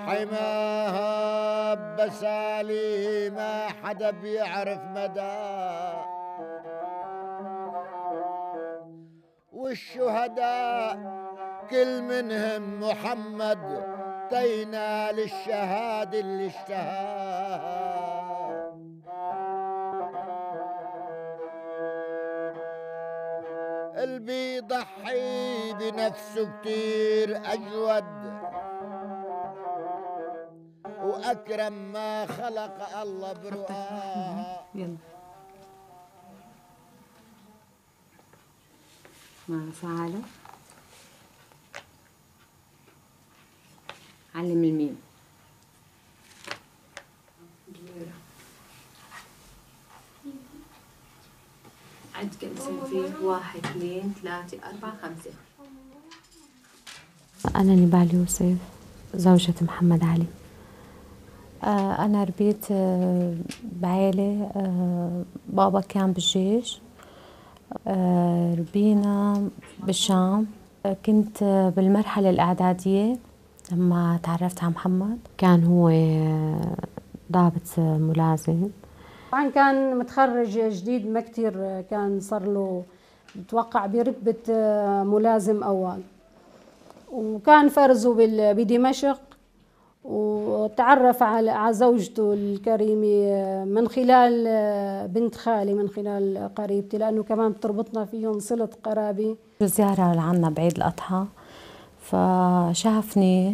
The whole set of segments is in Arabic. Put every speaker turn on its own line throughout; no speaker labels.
حماها بسالي ما حدا بيعرف مدى، والشهداء كل منهم محمد طينا للشهادة اللي اشتهاها. اللي بيضحي بنفسه كتير أجود وأكرم ما خلق الله برؤاها.
يلا مع فعالة علم الميم. عد كم سنة فيه؟ 1 2 3 4 5.
أنا نبال يوسف زوجة محمد علي. أنا ربيت بعائلة بابا كان بالجيش، ربينا بالشام. كنت بالمرحلة الإعدادية لما تعرفت على محمد، كان هو ضابط ملازم.
طبعا كان متخرج جديد، ما كثير كان صار له بتوقع برتبة ملازم أول، وكان فرزه بدمشق، وتعرف على زوجته الكريمة من خلال بنت خالي، من خلال قريبتي، لأنه كمان بتربطنا فيهم صلة قرابة.
زيارة لعنا بعيد الأضحى، فشافني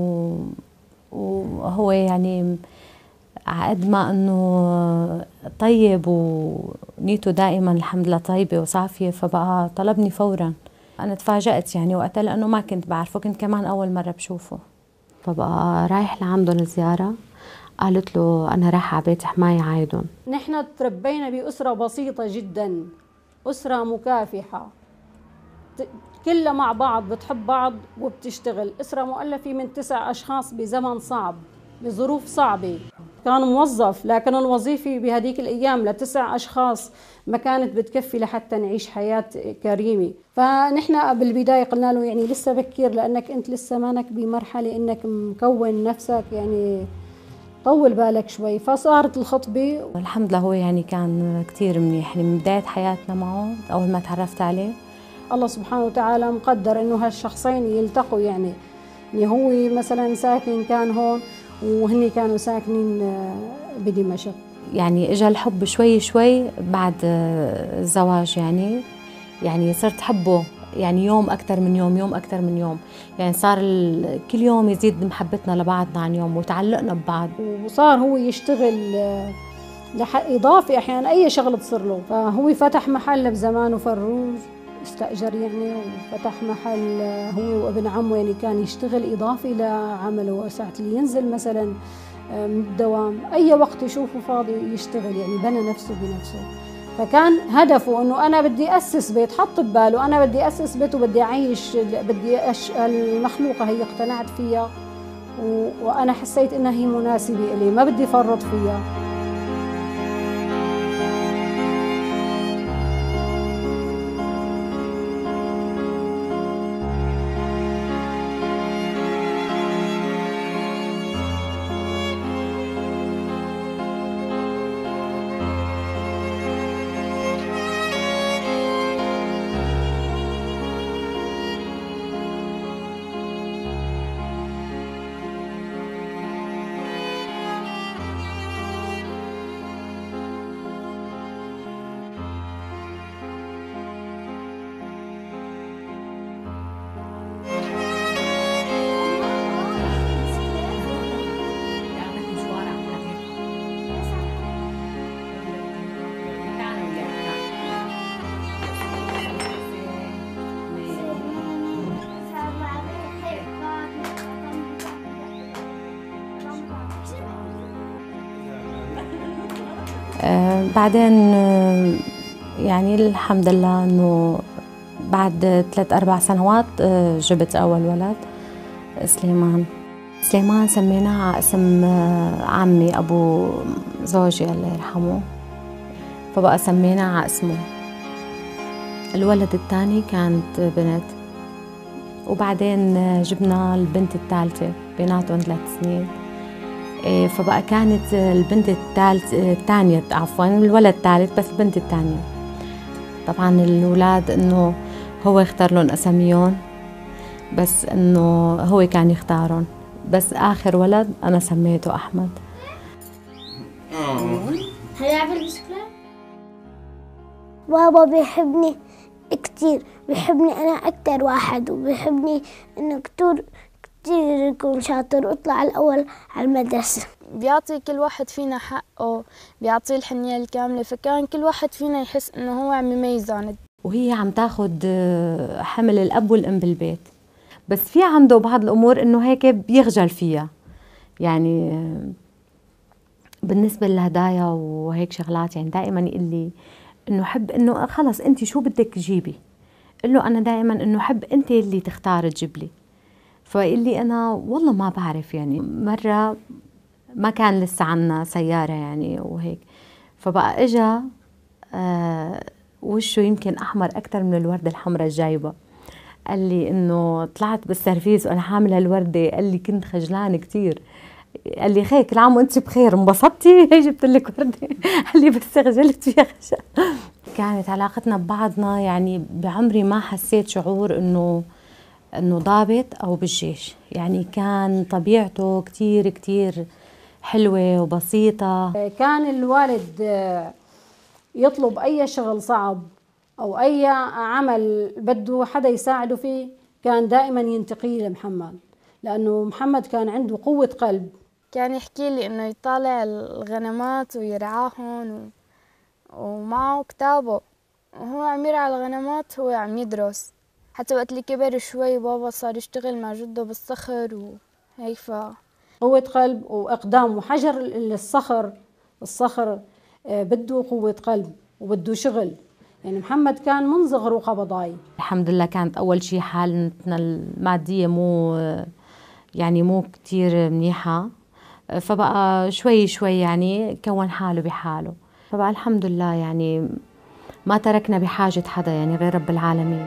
وهو يعني عقد ما أنه طيب ونيته دائما الحمد لله طيبة وصافية، فبقى طلبني فورا. أنا تفاجأت يعني وقتها لأنه ما كنت بعرفه، كنت كمان أول مرة بشوفه. فبقى رايح لعندهم زيارة، قالت له أنا رايحة على بيت حماية عايدهم.
نحن تربينا بأسرة بسيطة جدا، أسرة مكافحة كلها مع بعض، بتحب بعض وبتشتغل. أسرة مؤلفة من 9 أشخاص بزمن صعب، بظروف صعبة. كان موظف، لكن الوظيفة بهديك الأيام ل9 أشخاص ما كانت بتكفي لحتى نعيش حياة كريمة. فنحن بالبداية قلنا له يعني لسه بكير، لأنك أنت لسه مانك بمرحلة إنك مكون نفسك، يعني طول بالك شوي. فصارت الخطبة.
الحمد لله هو يعني كان كتير منيح، يعني من بداية حياتنا معه أول ما تعرفت عليه.
الله سبحانه وتعالى مقدر إنه هالشخصين يلتقوا، يعني هو مثلا ساكن كان هون وهني كانوا ساكنين بدمشق.
يعني اجى الحب شوي شوي بعد الزواج، يعني صرت حبه يعني يوم أكثر من يوم، يوم أكثر من يوم، يعني صار كل يوم يزيد محبتنا لبعضنا عن يوم وتعلقنا ببعض.
وصار هو يشتغل إضافي أحيانا أي شغلة تصير له. فهو فتح محل بزمانه فروج، استأجر يعني، وفتح محل هو وابن عمه، يعني كان يشتغل إضافي لعمله. ساعة اللي ينزل مثلا من الدوام أي وقت يشوفه فاضي يشتغل، يعني بنى نفسه بنفسه. فكان هدفه أنه أنا بدي أسس بيت، حط بباله أنا بدي أسس بيت وبدي أعيش، المخلوقة هي اقتنعت فيها وأنا حسيت إنها هي مناسبة إلي، ما بدي فرط فيها.
بعدين يعني الحمد لله انه بعد 3-4 سنوات جبت اول ولد سليمان. سليمان سميناه على اسم عمي ابو زوجي الله يرحمه، فبقى سميناه على اسمه. الولد الثاني كانت بنت، وبعدين جبنا البنت الثالثة بيناتهم 3 سنين. فبقى كانت البنت الثانية عفوا الولد الثالث بس البنت الثانية. طبعا الأولاد إنه هو يختار لهم أساميهم، بس إنه هو كان يختارهم، بس آخر ولد أنا سميته أحمد.
هيلعب البسكليت؟ بابا بيحبني كتير، بيحبني أنا أكتر واحد، وبيحبني إنه كتير يكون شاطر ويطلع الأول على المدرسة.
بيعطي كل واحد فينا حقه، بيعطيه الحنية الكاملة، فكان كل واحد فينا يحس إنه هو عم يميز عن
وهي عم تاخد حمل الأب والأم بالبيت، بس في عنده بعض الأمور إنه هيك بيخجل فيها، يعني بالنسبة للهدايا وهيك شغلات. يعني دائما يقول لي إنه حب إنه خلص أنت شو بدك جيبي، قل له أنا دائما إنه حب أنت اللي تختار تجيب لي. فقال لي أنا والله ما بعرف، يعني مرة ما كان لسه عنا سيارة يعني وهيك، فبقى إجا وشه يمكن أحمر أكتر من الوردة الحمراء الجايبة. قال لي إنه طلعت بالسيرفيس وأنا حاملة الوردة، قال لي كنت خجلان كتير. قال لي خير كل عام وأنت بخير، انبسطتي هي جبت لك وردة؟ قال لي بس خجلت فيها خجل. كانت علاقتنا ببعضنا يعني بعمري ما حسيت شعور إنه ضابط أو بالجيش، يعني كان طبيعته كتير كتير حلوة وبسيطة.
كان الوالد يطلب أي شغل صعب أو أي عمل بده حدا يساعده فيه، كان دائما ينتقيه لمحمد، لأنه محمد كان عنده قوة قلب.
كان يحكي لي إنه يطالع الغنمات ويرعاهم ومعه كتابه، وهو عم يرعى الغنمات هو عم يدرس. حتى وقت اللي كبر شوي بابا صار يشتغل مع جده بالصخر وهيك.
قوة قلب وإقدام، وحجر الصخر بده قوة قلب وبده شغل. يعني محمد كان من صغره قبضاي.
الحمد لله كانت أول شيء حالتنا المادية مو كتير منيحة، فبقى شوي شوي يعني كون حاله بحاله، فبقى الحمد لله يعني ما تركنا بحاجة حدا يعني غير رب العالمين.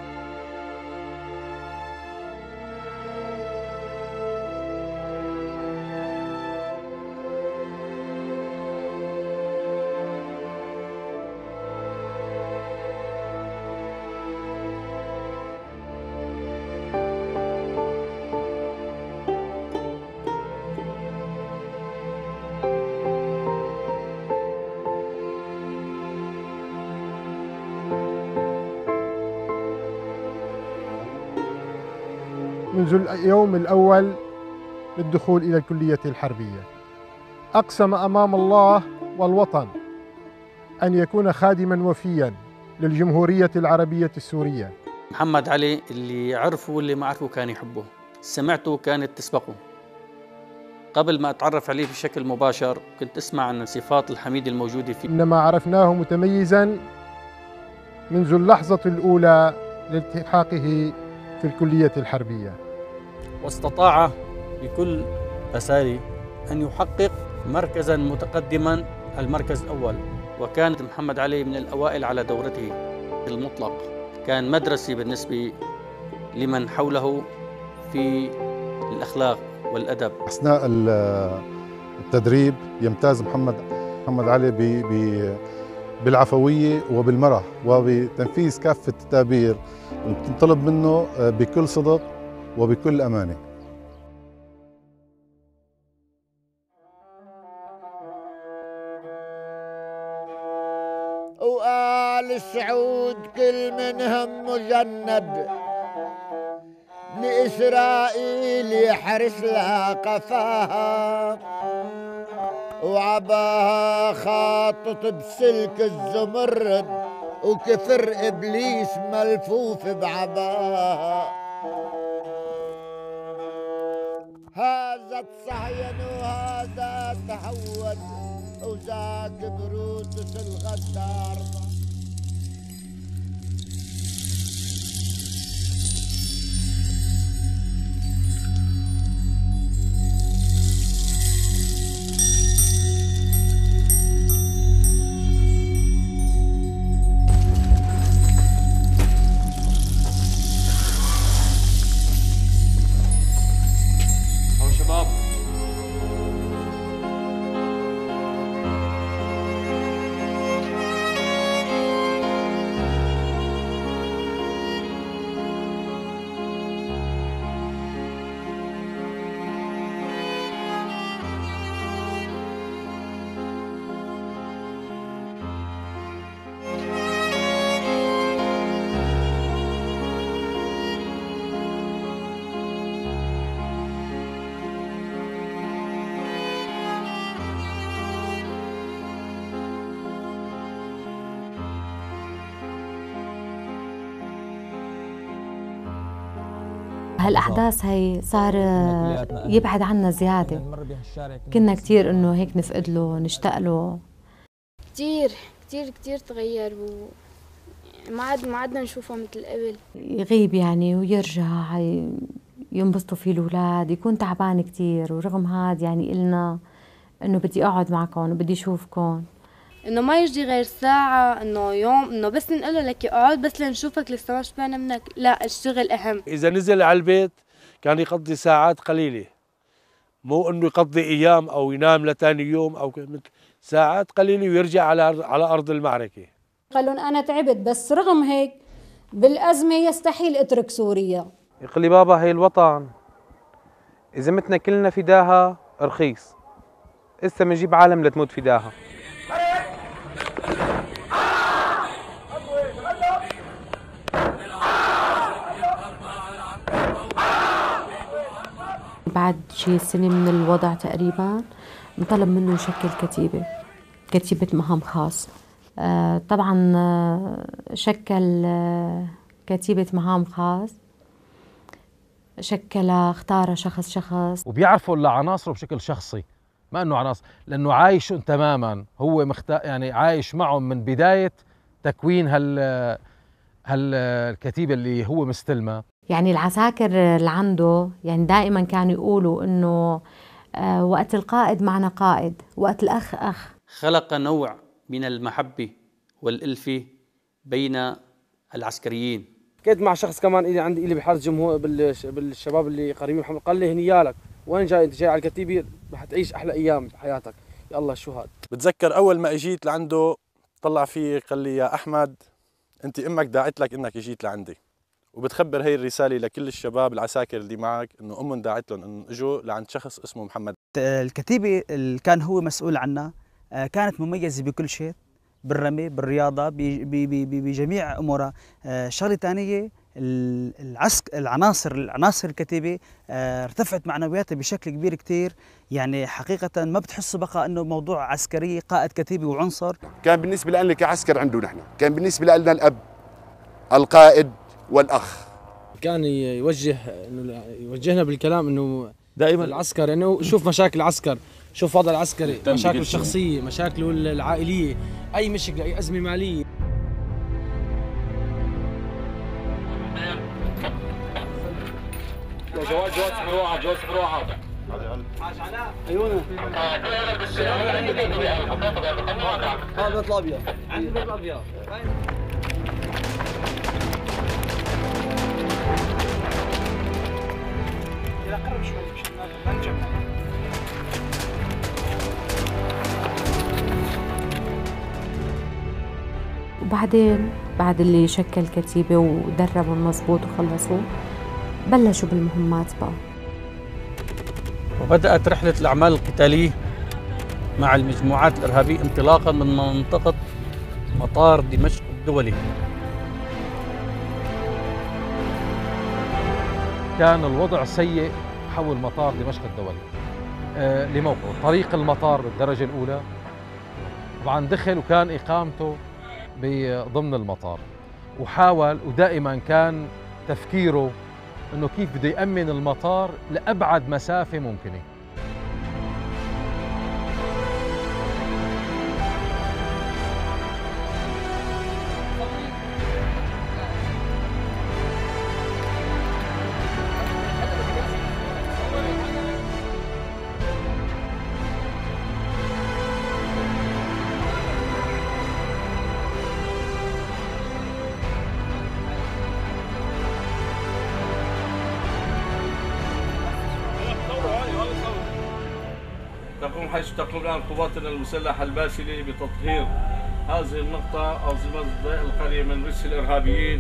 منذ اليوم الأول للدخول إلى الكلية الحربية أقسم أمام الله والوطن أن يكون خادماً وفياً للجمهورية العربية السورية.
محمد علي اللي عرفه واللي ما عرفه كان يحبه، سمعته كانت تسبقه. قبل ما أتعرف عليه بشكل مباشر كنت أسمع عن صفات الحميد الموجودة فيه،
إنما عرفناه متميزاً منذ اللحظة الأولى لالتحاقه في الكلية الحربية،
واستطاع بكل أساليب أن يحقق مركزاً متقدماً، المركز الأول. وكان محمد علي من الأوائل على دورته المطلق، كان مدرسي بالنسبة لمن حوله في الأخلاق والأدب.
أثناء التدريب يمتاز محمد علي بالعفوية وبالمرح وبتنفيذ كافة التدابير اللي بتنطلب منه بكل صدق وبكل أمانة.
وآل سعود كل منهم مجند، لإسرائيل يحرس لها قفاها، وعباها خاطط بسلك الزمرد، وكفر إبليس ملفوف بعباها. هذا تصهين وهذا تهود، وذاك بروتس الغدار.
بهالأحداث هي صار يبعد عنا زيادة. كنا كتير إنه هيك نفقد له نشتاق له.
كتير كتير كتير تغير ما عدنا نشوفه مثل قبل.
يغيب يعني ويرجع ينبسطوا فيه الأولاد، يكون تعبان كتير، ورغم هاد يعني إلنا إنه بدي أقعد معكم وبدي أشوفكم،
إنه ما يجي غير ساعة، إنه يوم، إنه بس نقول له لك اقعد بس لنشوفك لسه ما شبعنا منك، لا الشغل أهم.
إذا نزل على البيت كان يقضي ساعات قليلة، مو إنه يقضي أيام أو ينام لتاني يوم أو ساعات قليلة ويرجع على أرض المعركة.
قال لهم أنا تعبت، بس رغم هيك بالأزمة يستحيل أترك سوريا.
يقول لي بابا هي الوطن إذا متنا كلنا فداها رخيص، إسا بنجيب عالم لتموت فداها.
بعد شي سنة من الوضع تقريبا انطلب منه يشكل كتيبة مهام خاص. طبعا شكل كتيبة مهام خاص، شكلها اختار شخص
وبيعرفوا عناصره بشكل شخصي، ما انه عناصر، لانه عايش تماما، هو يعني عايش معهم من بداية تكوين هالكتيبة اللي هو مستلمها.
يعني العساكر اللي عنده يعني دائما كانوا يقولوا انه وقت القائد معنا قائد، وقت الاخ اخ.
خلق نوع من المحبة والألفة بين العسكريين.
حكيت مع شخص كمان إلي عندي إلي بحرس جمهور بالشباب اللي قريبين محمد، قال لي هني يالك وين جاي؟ انت جاي على الكتيبة رح تعيش احلى ايام بحياتك. يا الله شو هاد.
بتذكر اول ما اجيت لعنده طلع فيه قال لي يا احمد انت امك داعت لك انك اجيت لعندي، وبتخبر هي الرساله لكل الشباب العساكر اللي معك انه امهم داعت لهم انه اجوا لعند شخص اسمه محمد.
الكتيبه اللي كان هو مسؤول عنها كانت مميزه بكل شيء، بالرمي، بالرياضه، بجميع امورها. شغله ثانيه العناصر الكتيبه ارتفعت معنوياتها بشكل كبير كثير، يعني حقيقه ما بتحسوا بقى انه موضوع عسكري، قائد كتيبه وعنصر.
كان بالنسبه لنا كعسكر عنده نحن، كان بالنسبه لنا الاب القائد والاخ.
كان يوجهنا بالكلام انه دائما العسكر انه شوف مشاكل العسكر، شوف وضع العسكري، مشاكله الشخصيه، مشاكله العائليه، اي مشكله، اي ازمه ماليه.
جواز مروعه، جواز مروعه.
عيونه. هذا البيت الابيض. عند البيت الابيض. إذا قرب شوي مشان ما نجمع.
وبعدين بعد اللي شكل كتيبة ودربوا مظبوط وخلصوا، بلشوا بالمهمات بقى.
وبدأت رحلة الأعمال القتالية مع المجموعات الإرهابية انطلاقا من منطقة مطار دمشق الدولي.
كان الوضع سيء حول مطار دمشق الدولي لموقعه طريق المطار بالدرجة الأولى. طبعا دخل وكان إقامته ضمن المطار، وحاول ودائما كان تفكيره انه كيف بده يأمن المطار لأبعد مسافة ممكنة.
حيث تقوم الآن قواتنا المسلحة الباسلة بتطهير هذه النقطة أو زي القرية من رجس الإرهابيين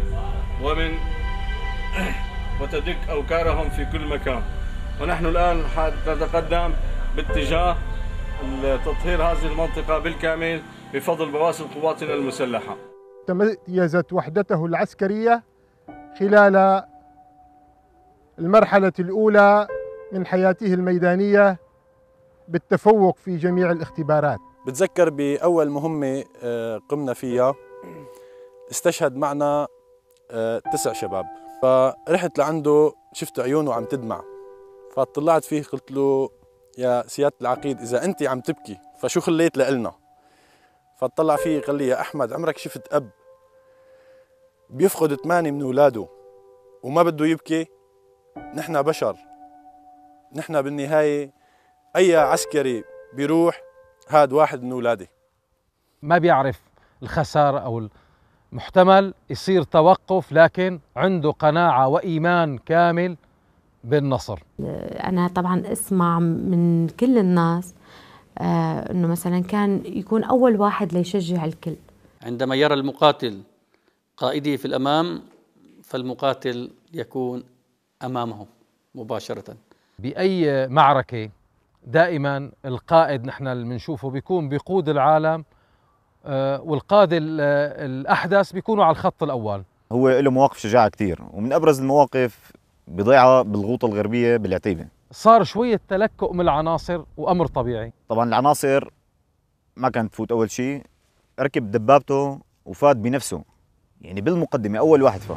وتدك أوكارهم في كل مكان. ونحن الآن نتقدم باتجاه تطهير هذه المنطقة بالكامل بفضل بواسل قواتنا المسلحة.
تميزت وحدته العسكرية خلال المرحلة الأولى من حياته الميدانية بالتفوق في جميع الاختبارات.
بتذكر بأول مهمة قمنا فيها استشهد معنا 9 شباب. فرحت لعنده شفت عيونه عم تدمع، فطلعت فيه قلت له يا سيادة العقيد إذا أنت عم تبكي فشو خليت لإلنا؟ فطلع فيه قال لي يا أحمد عمرك شفت أب بيفقد 8 من أولاده وما بده يبكي؟ نحن بشر، نحن بالنهاية أي عسكري بيروح هاد واحد من أولادي.
ما بيعرف الخسارة أو محتمل يصير توقف، لكن عنده قناعة وإيمان كامل بالنصر.
أنا طبعا أسمع من كل الناس أنه مثلا كان يكون أول واحد ليشجع الكل.
عندما يرى المقاتل قائده في الأمام فالمقاتل يكون أمامه مباشرة.
بأي معركة دائما القائد نحن اللي بنشوفه بيكون بيقود العالم، والقادة الأحدث بيكونوا على الخط الأول.
هو له مواقف شجاعة كتير، ومن أبرز المواقف بضيعة بالغوطة الغربية بالعتيبة.
صار شوية تلكؤ من العناصر وأمر طبيعي.
طبعا العناصر ما كانت تفوت، أول شيء ركب دبابته وفات بنفسه، يعني بالمقدمة أول واحد فات.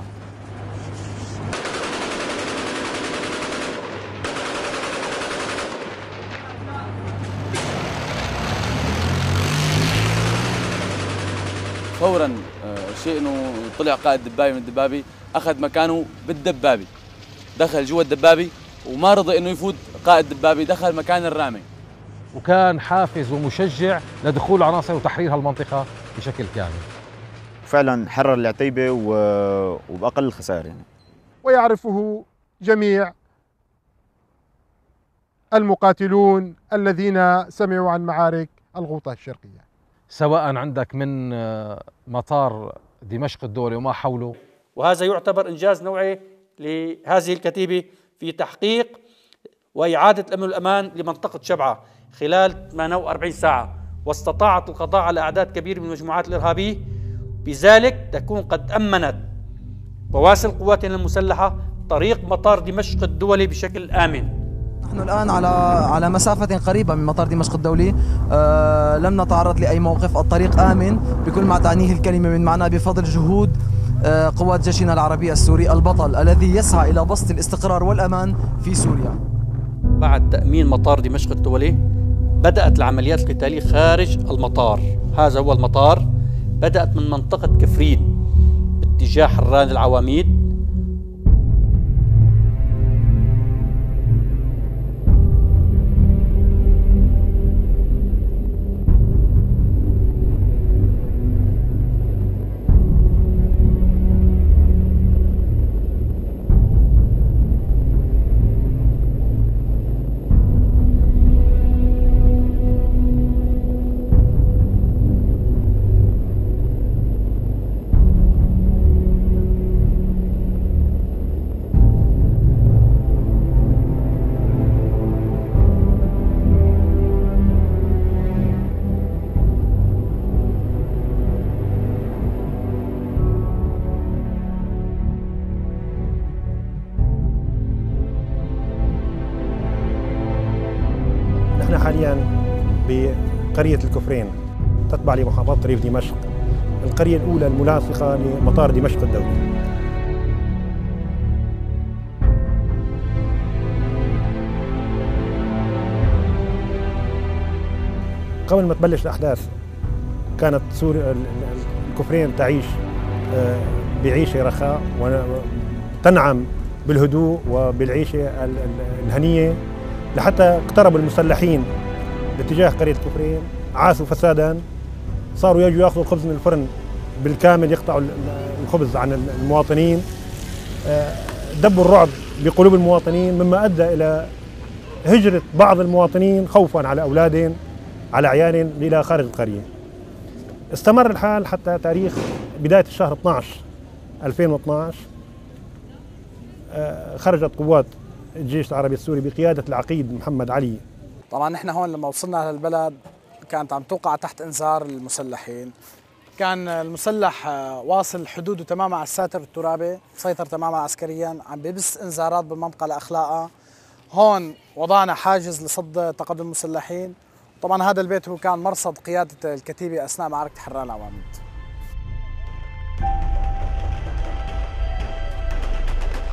فورا شيء انه طلع قائد دبابي من الدبابي، اخذ مكانه بالدبابي، دخل جوا الدبابي وما رضي انه يفوت قائد دبابي، دخل مكان الرامي.
وكان حافز ومشجع لدخول عناصر وتحرير هالمنطقة بشكل كامل.
فعلا حرر العتيبة وبأقل خسائر يعني.
ويعرفه جميع المقاتلون الذين سمعوا عن معارك الغوطة الشرقية،
سواء عندك من مطار دمشق الدولي وما حوله.
وهذا يعتبر إنجاز نوعي لهذه الكتيبة في تحقيق وإعادة الأمن والأمان لمنطقة شبعة خلال 48 ساعة، واستطاعت القضاء على أعداد كبيرة من المجموعات الإرهابية، بذلك تكون قد أمنت بواسل قواتنا المسلحة طريق مطار دمشق الدولي بشكل آمن.
نحن الآن على مسافة قريبة من مطار دمشق الدولي، لم نتعرض لأي موقف، الطريق آمن بكل ما تعنيه الكلمة من معنى بفضل جهود قوات جيشنا العربي السوري البطل الذي يسعى إلى بسط الاستقرار والأمان في سوريا.
بعد تأمين مطار دمشق الدولي بدأت العمليات القتالية خارج المطار. هذا هو المطار، بدأت من منطقة كفرين باتجاه حران العواميد.
نحن حاليا بقرية الكفرين تتبع لمحافظة ريف دمشق، القرية الأولى الملاصقة لمطار دمشق الدولي. قبل ما تبلش الأحداث كانت الكفرين تعيش بعيشة رخاء وتنعم بالهدوء وبالعيشة الهنية، لحتى اقترب المسلحين باتجاه قرية كفرين، عاشوا فسادا، صاروا يجوا ياخذوا الخبز من الفرن بالكامل، يقطعوا الخبز عن المواطنين، دبوا الرعب بقلوب المواطنين، مما ادى الى هجرة بعض المواطنين خوفا على اولادهم على عيالهم الى خارج القرية. استمر الحال حتى تاريخ بداية الشهر 12 2012 خرجت قوات الجيش العربي السوري بقيادة العقيد محمد علي.
طبعا نحن هون لما وصلنا على البلد كانت عم توقع تحت انذار المسلحين، كان المسلح واصل حدوده تماما على الساتر الترابي، مسيطر تماما عسكريا، عم بيبث انذارات بالمنطقة لأخلاقها. هون وضعنا حاجز لصد تقدم المسلحين. طبعا هذا البيت هو كان مرصد قيادة الكتيبة أثناء معركة حران العواميد.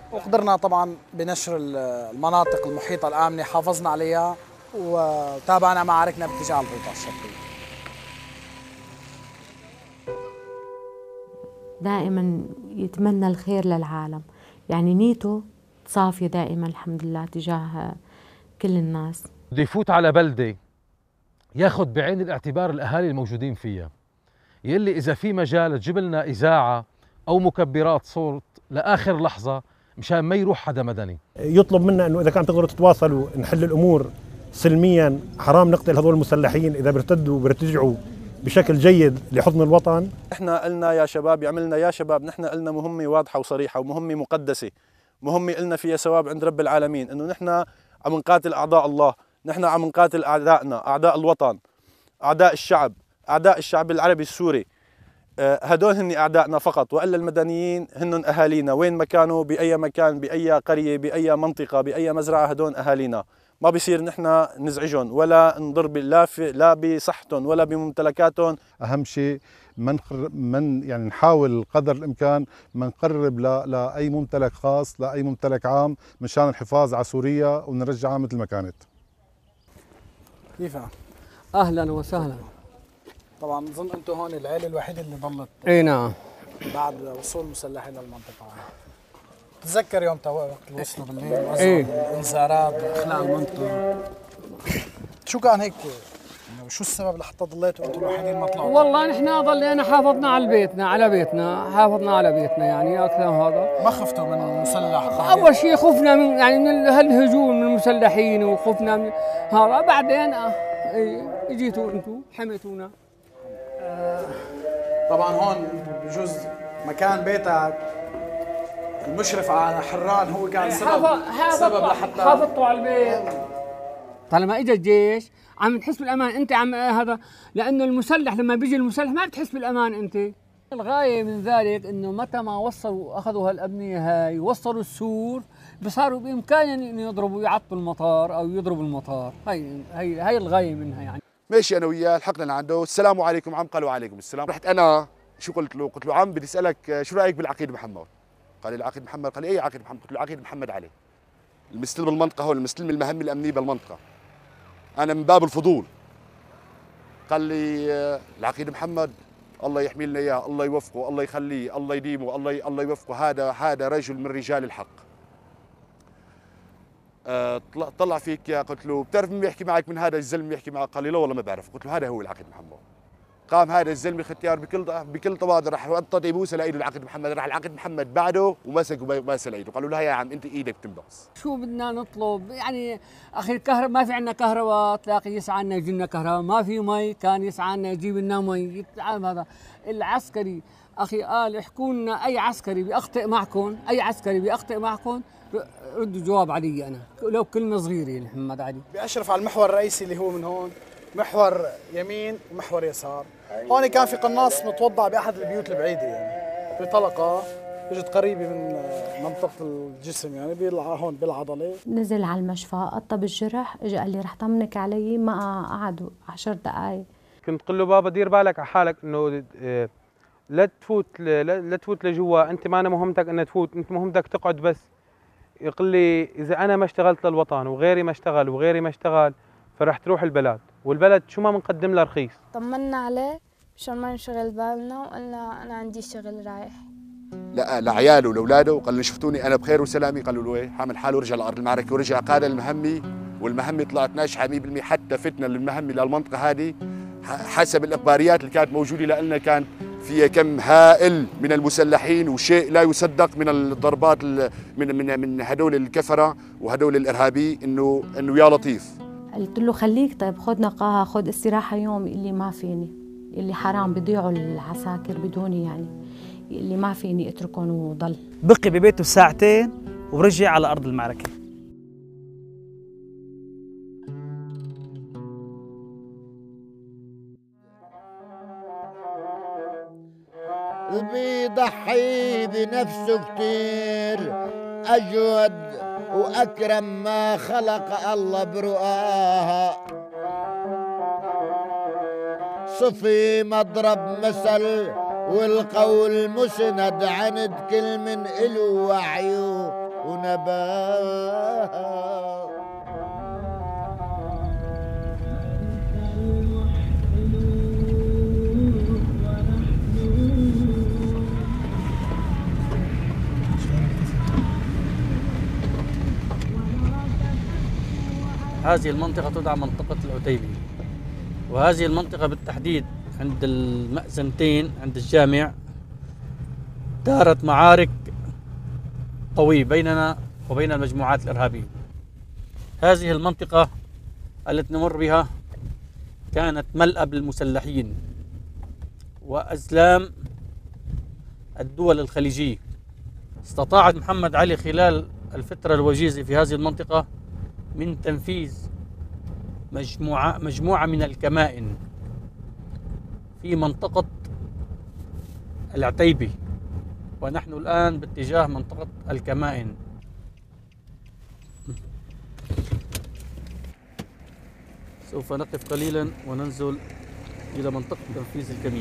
وقدرنا طبعا بنشر المناطق المحيطة الآمنة، حافظنا عليها وتابعنا معاركنا باتجاه الغوطة الشرقية.
دائما يتمنى الخير للعالم، يعني نيته صافية دائما الحمد لله تجاه كل الناس.
بده يفوت على بلدة ياخذ بعين الاعتبار الأهالي الموجودين فيها، يلي إذا في مجال تجيب لنا إذاعة أو مكبرات صوت لآخر لحظة مشان ما يروح حدا مدني.
يطلب منا أنه إذا كان تقدروا تتواصلوا نحل الأمور سلميا، حرام نقتل هذول المسلحين، إذا بيرتدوا بيرتجعوا بشكل جيد لحضن الوطن.
احنا قلنا يا شباب، يعملنا يا شباب، نحن قلنا مهمة واضحة وصريحة ومهمة مقدسة، مهمة قلنا فيها ثواب عند رب العالمين، انه نحن عم نقاتل اعداء الله، نحن عم نقاتل اعدائنا، اعداء الوطن، اعداء الشعب العربي السوري. هدول هن اعدائنا فقط، والا المدنيين هن اهالينا، وين ما كانوا، باي مكان، باي قرية، باي منطقة، باي مزرعة، هدول اهالينا. ما بيصير نحن نزعجهم ولا نضرب لا بصحتهم ولا بممتلكاتهم.
اهم شيء يعني نحاول قدر الامكان ما نقرب لاي ممتلك خاص، لاي ممتلك عام، مشان الحفاظ على سوريا ونرجعها مثل ما كانت.
كيف؟
اهلا وسهلا.
طبعا بظن انتم هون العائله الوحيده اللي ضلت.
اي نعم.
بعد وصول المسلحين للمنطقه. تذكر يوم وقت وصلوا بالليل انذارات باخلاء المنطقه، شو كان هيك؟ شو السبب لحتى ضليتوا انتم الوحيدين ما طلعوا؟
والله نحن ضلينا حافظنا على بيتنا، حافظنا على بيتنا يعني اكثر هذا.
ما خفتوا من المسلح؟
اول شيء خفنا من هالهجوم من المسلحين، وخفنا من هذا. بعدين اجيتوا انتم حميتونا.
طبعا هون بجوز مكان بيتك المشرف على حران هو كان سبب لحتى
حافظتوا على البيت. طالما اجى الجيش عم تحس بالامان انت، عم هذا، لانه المسلح لما بيجي المسلح ما بتحس بالامان انت. الغايه من ذلك انه متى ما وصلوا اخذوا هالابنيه هاي وصلوا السور، بصاروا بامكانهم انه يضربوا يعطوا المطار او يضربوا المطار. هي الغايه منها يعني.
ماشي انا وياه لحقنا لعنده، السلام عليكم عم، قالوا عليكم السلام. رحت انا شو قلت له؟ قلت له عم بدي اسالك شو رايك بالعقيد محمد؟ قال لي العقيد محمد؟ قال لي اي عقيد محمد؟ قلت له عقيد محمد علي، المستلم المنطقه هون، المستلم المهمه الامنيه بالمنطقه، انا من باب الفضول. قال لي العقيد محمد الله يحمي لنا اياه، الله يوفقه، الله يخليه، الله يديمه، الله يوفقه، هذا رجل من رجال الحق. طلع فيك يا، قلت له بتعرف مين بيحكي معك من هذا الزلمه يحكي معك؟ قال لي لا والله ما بعرف. قلت له هذا هو العقيد محمد. قام هذا الزلمه ختيار بكل تواضع راح وطط يبوسه لايده العقيد محمد، راح العقيد محمد بعده ومسك وباسه لايده، قالوا له يا عم انت ايدك تنبغس.
شو بدنا نطلب يعني اخي؟ الكهرباء ما في عندنا كهرباء، تلاقي يسعى لنا يجي لنا كهرباء، ما في مي كان يسعى لنا يجيب لنا مي. هذا العسكري اخي قال احكوا لنا اي عسكري بيخطئ معكم، اي عسكري بيخطئ معكم ردوا جواب علي انا لو كلمه صغيره. محمد علي
بأشرف على المحور الرئيسي اللي هو من هون، محور يمين ومحور يسار. هون كان في قناص متوضع باحد البيوت البعيده يعني، في طلقه اجت قريبه من منطقه الجسم يعني هون بالعضله.
نزل على المشفى قطب الجرح، اجى قال لي رح طمنك علي، ما قعدوا 10 دقائق.
كنت قل له بابا دير بالك على حالك، انه لا تفوت لجوا، انت ما أنا مهمتك ان تفوت، انت مهمتك تقعد بس. يقول لي اذا انا ما اشتغلت للوطن وغيري ما اشتغل وغيري ما اشتغل فرح تروح البلد، والبلد شو ما بنقدم له رخيص.
طمنا عليه مشان ما نشغل بالنا، وقلنا انا عندي شغل رايح.
لا لعياله ولاولاده، قال لي شفتوني انا بخير وسلامي؟ قالوا له ايه، حامل حاله ورجع لارض المعركه ورجع قاد المهمه، والمهمه طلعت ناجحه 100%. حتى فتنا للمهمه للمنطقه هذه حسب الاخباريات اللي كانت موجوده لنا، كان فيها كم هائل من المسلحين وشيء لا يصدق من الضربات من هدول الكفره وهدول الارهابي، انه يا لطيف.
قلت له خليك طيب خذ نقاهه، خذ استراحه يوم. اللي ما فيني، اللي حرام بيضيعوا العساكر بدوني يعني، اللي ما فيني اتركهم وضل.
بقي ببيته ساعتين ورجع على ارض المعركه.
بيضحي بنفسه كتير، أجود وأكرم ما خلق الله برؤاها. صفي مضرب مثل والقول مسند، عند كل من إله وعيه ونبات.
هذه المنطقة تدعى منطقة العتيبي، وهذه المنطقة بالتحديد عند المأذنتين عند الجامع دارت معارك قوية بيننا وبين المجموعات الإرهابية. هذه المنطقة التي نمر بها كانت ملأى بالمسلحين وأزلام الدول الخليجية. استطاع محمد علي خلال الفترة الوجيزة في هذه المنطقة من تنفيذ مجموعة من الكمائن في منطقة العتيبي، ونحن الآن باتجاه منطقة الكمائن. سوف نقف قليلا وننزل إلى منطقة تنفيذ الكمين.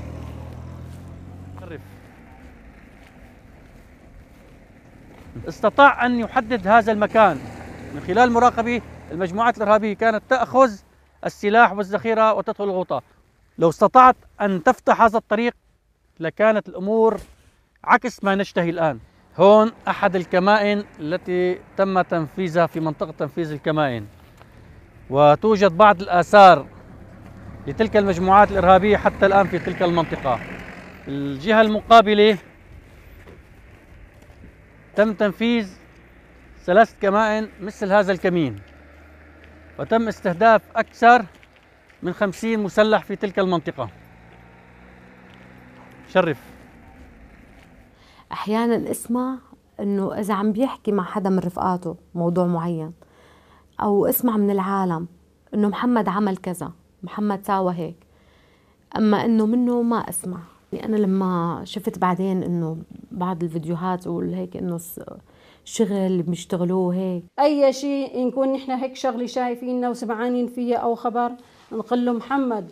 استطاع أن يحدد هذا المكان من خلال مراقبة المجموعات الإرهابية. كانت تأخذ السلاح والذخيرة وتدخل الغوطة. لو استطعت أن تفتح هذا الطريق لكانت الأمور عكس ما نشتهي الآن. هون أحد الكمائن التي تم تنفيذها في منطقة تنفيذ الكمائن، وتوجد بعض الآثار لتلك المجموعات الإرهابية حتى الآن في تلك المنطقة. الجهة المقابلة تم تنفيذ 3 كمائن مثل هذا الكمين، وتم استهداف أكثر من 50 مسلح في تلك المنطقة. شرف.
أحيانا اسمع إنه إذا عم بيحكي مع حدا من رفقاته موضوع معين، أو اسمع من العالم إنه محمد عمل كذا، محمد ساوى هيك، أما إنه منه ما أسمع. يعني أنا لما شفت بعدين إنه بعض الفيديوهات وهيك إنه الشغل اللي بيشتغلوه هيك،
أي شيء نكون نحن هيك شغلة شايفيننا وسمعانين فيها أو خبر، نقول له محمد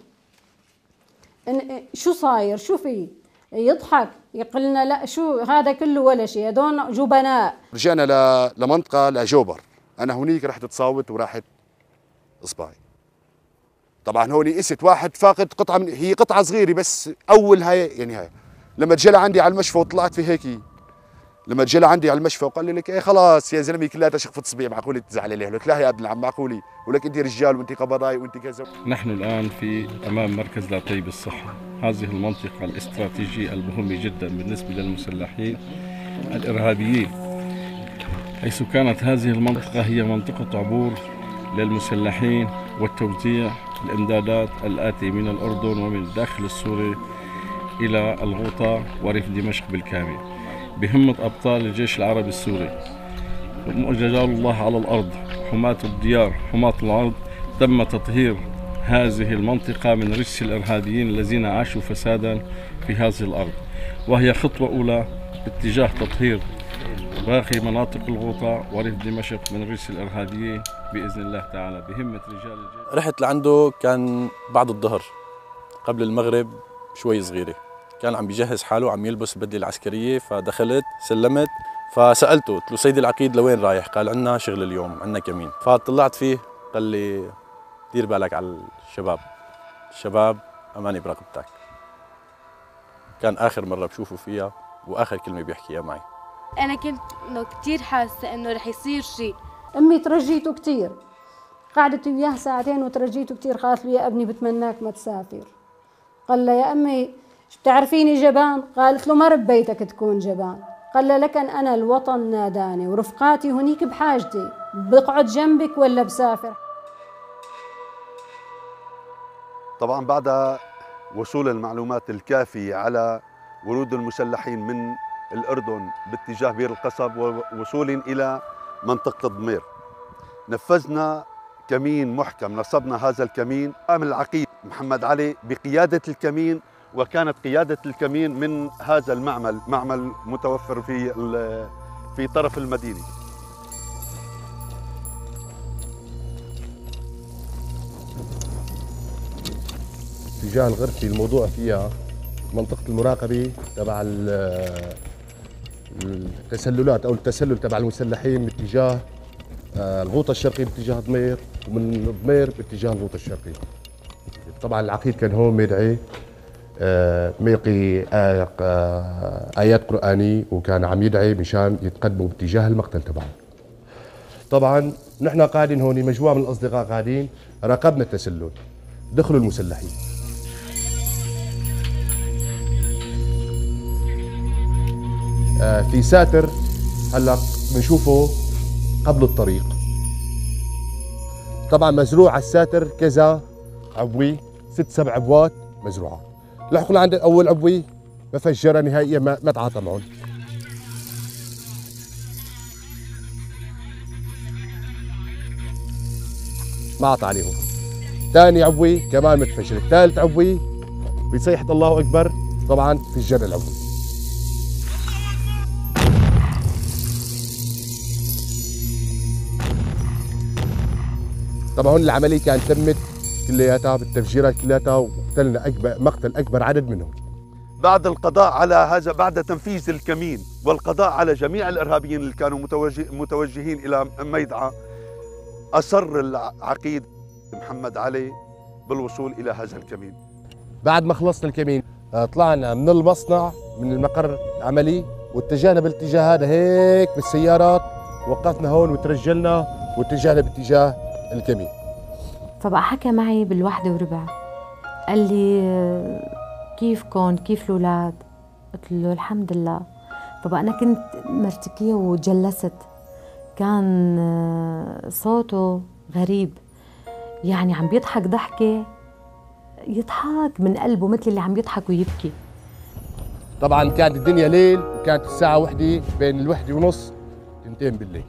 شو صاير، شو في، يضحك يقول لنا لا شو هذا كله ولا شيء، هذول جبناء.
رجعنا لمنطقة لجوبر، أنا هونيك رحت تصاوت وراحت إصبعي. طبعا هوني قست واحد فاقد قطعة من، هي قطعة صغيرة بس أول هاي يعني هاي. لما تجلى عندي على المشفى وطلعت في هيك، لما تجلى عندي على المشفى وقال لي لك ايه خلاص يا زلمه كلها شخفت صبيع، معقول تزعل عليه؟ قلت لا يا ابن العم معقولي، ولك انت رجال وانت قبضاي وانت كذا.
نحن الان في امام مركز العتيبي الصحي، هذه المنطقه الاستراتيجيه المهمه جدا بالنسبه للمسلحين الارهابيين، حيث كانت هذه المنطقه هي منطقه عبور للمسلحين وتوزيع الامدادات الاتي من الاردن ومن الداخل السوري الى الغوطه وريف دمشق بالكامل، بهمة أبطال الجيش العربي السوري. رجال الله على الأرض، حماة الديار، حماة الأرض، تم تطهير هذه المنطقة من رجس الإرهابيين الذين عاشوا فسادا في هذه الأرض، وهي خطوة أولى باتجاه تطهير باقي مناطق الغوطة وريف دمشق من رجس الإرهابيين بإذن الله تعالى بهمة رجال الجيش.
رحت لعنده كان بعد الظهر قبل المغرب شوي صغيرة، كان عم بيجهز حاله، عم يلبس البدله العسكريه، فدخلت سلمت، فسالته قلت له سيدي العقيد لوين رايح؟ قال عندنا شغل اليوم، عندنا كمين. فطلعت فيه قال لي دير بالك على الشباب اماني برقبتك. كان اخر مره بشوفه فيها واخر كلمه بيحكيها معي.
انا كنت انه كثير حاسه انه رح يصير شيء.
امي ترجيته كثير، قعدت وياه ساعتين وترجيته كثير، قالت له يا ابني بتمناك ما تسافر. قال لها يا امي بتعرفيني جبان؟ قالت له ما ربيتك تكون جبان. قال لها لكن أنا الوطن ناداني ورفقاتي هنيك بحاجتي، بقعد جنبك ولا بسافر؟
طبعا بعد وصول المعلومات الكافية على ورود المسلحين من الأردن باتجاه بير القصب ووصول إلى منطقة ضمير، نفذنا كمين محكم، نصبنا هذا الكمين. قام العقيد محمد علي بقيادة الكمين، وكانت قيادة الكمين من هذا معمل متوفر في طرف المدينة.
اتجاه الغرفي الموضوع فيها منطقة المراقبة تبع التسللات او التسلل تبع المسلحين باتجاه الغوطه الشرقيه باتجاه ضمير، ومن ضمير باتجاه الغوطه الشرقيه. طبعا العقيد كان هون ميدعي ميلقي ايات قرانيه، وكان عم يدعي مشان يتقدموا باتجاه المقتل تبعهم. طبعا نحن قاعدين هون مجموعه من الاصدقاء قاعدين راقبنا التسلل، دخلوا المسلحين. في ساتر هلا بنشوفه قبل الطريق. طبعا مزروع على الساتر كذا عبوي، 6-7 عبوات مزروعه. لحقوا لعند اول عبوي مفجره نهائيا، ما تعاطى معهم. ما عطى عليهم. ثاني عبوي كمان متفجر، ثالث عبوي بصيحه الله اكبر طبعا في الجر العبوي. طبعا هون العمليه كانت تمت كلياتها بالتفجيرات كلياتها، وقتلنا مقتل اكبر عدد منهم.
بعد القضاء على هذا، بعد تنفيذ الكمين والقضاء على جميع الارهابيين اللي كانوا متوجهين الى ميدعه، اصر العقيد محمد علي بالوصول الى هذا الكمين.
بعد ما خلصنا الكمين طلعنا من المصنع من المقر العملي واتجهنا بالاتجاه هذا هيك بالسيارات، وقفنا هون وترجلنا واتجهنا باتجاه الكمين.
فبقى حكى معي بال1:15 قال لي كيفكن كيف الأولاد؟ قلت له الحمد لله. فبقى أنا كنت مرتكية وجلست، كان صوته غريب، يعني عم بيضحك ضحكة يضحك من قلبه مثل اللي عم يضحك ويبكي.
طبعا كانت الدنيا ليل، وكانت الساعة 1 بين 1:30 2 بالليل.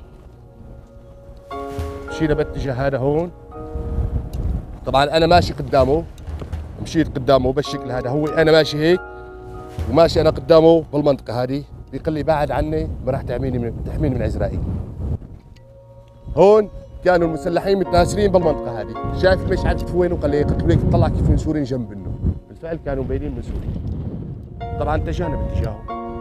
مشينا باتجاه هذا هون. طبعا انا ماشي قدامه، مشيت قدامه بالشكل هذا، هو انا ماشي هيك وماشي انا قدامه بالمنطقه هذه، بيقول لي بعد عني ما راح تحميني من عزرائيل. هون كانوا المسلحين متناسرين بالمنطقه هذه، شايف المشعل كيف وين، وقال لي قلت له طلع كيف من سوريا جنب منه، بالفعل كانوا مبينين من سوريا. طبعا اتجهنا باتجاهه.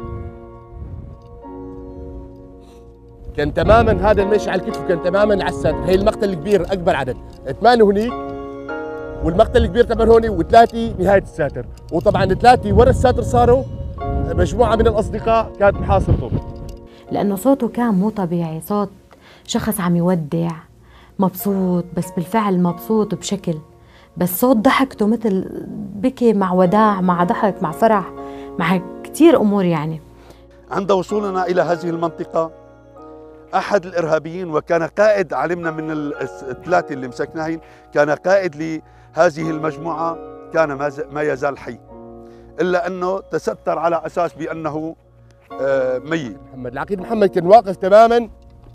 كان تماما هذا المشعل كتفه كان تماما على الساتر. هي المقتل الكبير اكبر عدد، 8 هنيك، والمقتل الكبير كمان هون، و3 نهايه الساتر. وطبعا 3 ورا الساتر صاروا مجموعه من الاصدقاء كانت محاصرته، لانه
صوته كان مو طبيعي، صوت شخص عم يودع مبسوط، بس بالفعل مبسوط بشكل، بس صوت ضحكته مثل بكي مع وداع مع ضحك مع فرح مع كثير امور. يعني
عند وصولنا الى هذه المنطقه احد الارهابيين، وكان قائد، علمنا من الثلاثه اللي مسكناهن، كان قائد لهذه المجموعه، كان ما يزال حي، الا انه تستر على اساس بانه ميت.
العقيد محمد كان واقف تماما،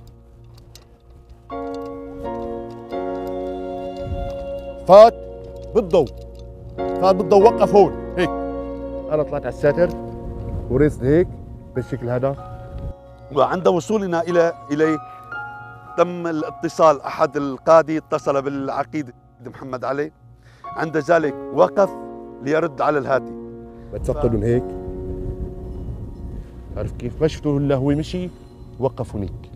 فات بالضوء وقف هون هيك. انا طلعت على الساتر ورست هيك بالشكل هذا.
وعند وصولنا إليه تم الاتصال، أحد القادة اتصل بالعقيد محمد علي، عند ذلك وقف ليرد على الهاتف.
بتسطل من هيك، عرف كيف؟ ما شفته الا هو مشي وقف هنيك.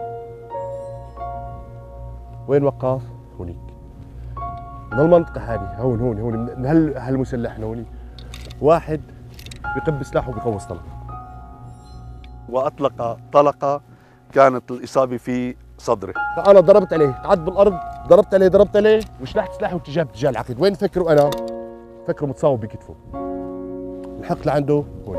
وين وقف؟ هنيك من المنطقة هذه، هون من هالمسلح هون، واحد بيقب سلاحه وبيقوص طلقة،
وأطلق طلقة كانت الإصابة في صدره.
فأنا ضربت عليه، قعدت بالأرض، ضربت عليه وشلحت سلاحه باتجاه العقيد. وين فكروا أنا؟ فكروا متصاوب بكتفه. لحقت لعنده هون،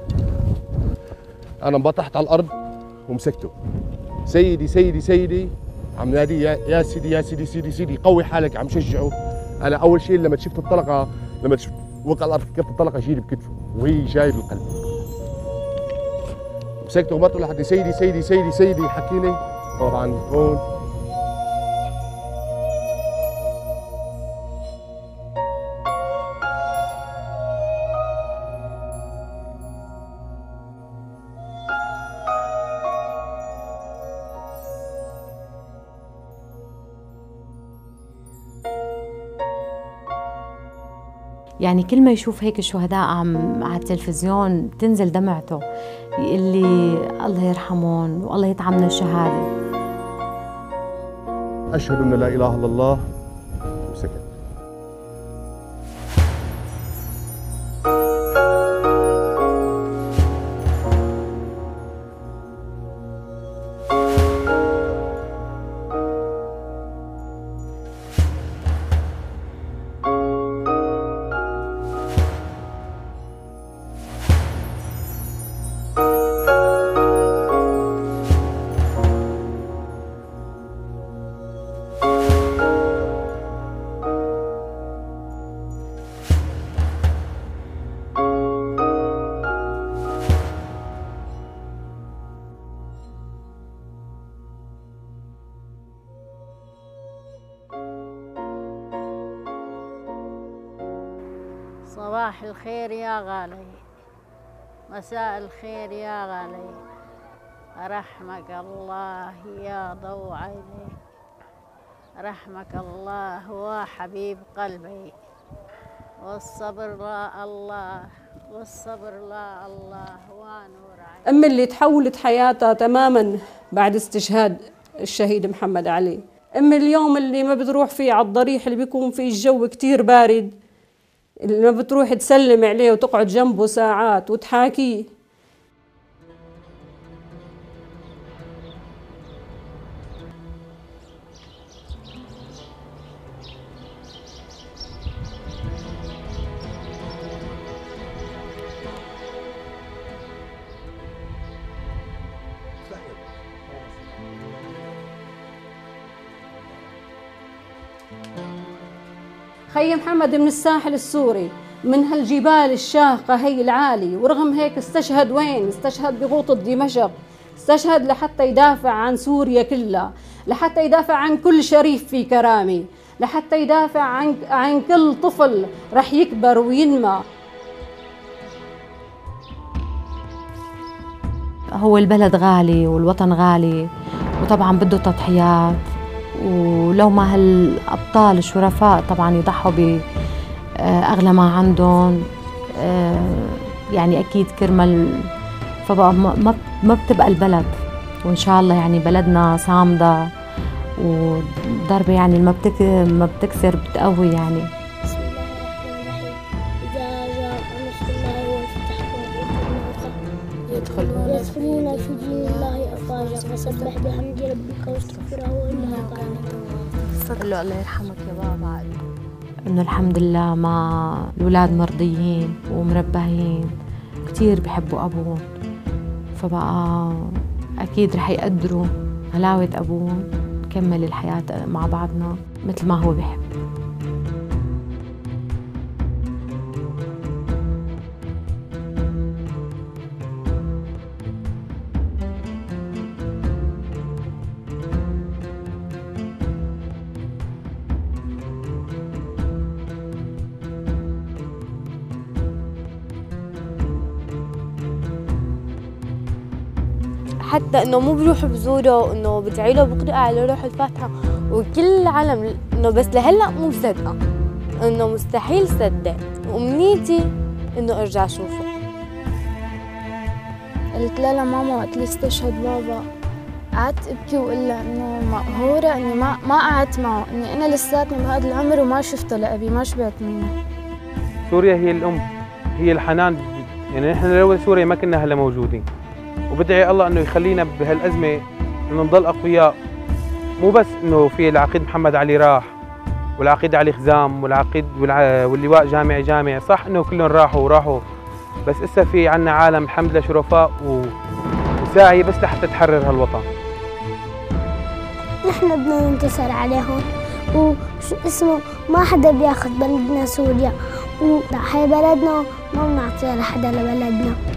أنا انبطحت على الأرض ومسكته. سيدي عم نادي يا سيدي قوي حالك، عم شجعه. أنا أول شيء لما شفت الطلقة، لما وقع الأرض كبت الطلقة شيلي بكتفه وهي جاي بالقلب. مسكته ومرته لحد سيدي حكيني. طبعا هون
يعني كل ما يشوف هيك الشهداء على التلفزيون تنزل دمعته، اللي الله يرحمهم والله يطعمنا الشهادة.
أشهد أن لا إله إلا الله وسكت.
صباح الخير يا غالي، مساء الخير يا غالي، رحمك الله يا ضوء عيني، رحمك الله وحبيب قلبي، والصبر لا الله، والصبر لا الله ونور عيني.
أمي اللي تحولت حياتها تماما بعد استشهاد الشهيد محمد علي. أمي اليوم اللي ما بتروح فيه على الضريح اللي بيكون فيه الجو كتير بارد، اللي ما بتروح تسلم عليه وتقعد جنبه ساعات وتحاكيه. خي محمد من الساحل السوري، من هالجبال الشاهقة هي العالي، ورغم هيك استشهد وين؟ استشهد بغوطة دمشق، استشهد لحتى يدافع عن سوريا كلها، لحتى يدافع عن كل شريف في كرامة، لحتى يدافع عن كل طفل رح يكبر وينمى.
هو البلد غالي والوطن غالي، وطبعا بده تضحيات، ولو ما هالأبطال الشرفاء طبعا يضحوا بأغلى ما عندهم، يعني أكيد كرمال، فبقى ما بتبقى البلد. وإن شاء الله يعني بلدنا صامدة، وضربة يعني ما بتكسر بتقوي يعني.
بسم الله الرحمن الرحيم. إذا جاء نصر الله والفتح يدخلون في دين الله أفواجا فسبح بحمد ربك واستغفره إنه كان توابا.
قل له الله يرحمك يا بابا، إنه الحمد لله مع الأولاد مرضيين ومربهين كتير بحبوا أبوهم، فبقى أكيد رح يقدروا غلاوة أبوهم، نكمل الحياة مع بعضنا مثل ما هو بحب.
حتى انه مو بروح بزوره، انه بدعي له بقرأ على روح الفاتحه، وكل العالم انه بس لهلا مو مصدقه، انه مستحيل صدق، وامنيتي انه ارجع اشوفه.
قلت لها ماما وقت اللي استشهد بابا، قعدت ابكي واقول لها انه مقهوره اني ما قعدت معه، اني انا لساتني بهذا العمر وما شفته لابي، ما شبعت منه.
سوريا هي الام، هي الحنان، يعني نحن لولا سوريا ما كنا هلا موجودين. وبدعي الله انه يخلينا بهالازمه انه نضل اقوياء، مو بس انه في العقيد محمد علي راح، والعقيد علي خزام، والعقيد واللواء جامعي، صح انه كلهم راحوا، بس اسا في عنا عالم الحمد لله شرفاء وساعي بس لحتى تحرر هالوطن.
نحن بدنا ننتصر عليهم، وشو اسمه ما حدا بياخذ بلدنا سوريا، وهي بلدنا ما بنعطيها لحدا لبلدنا.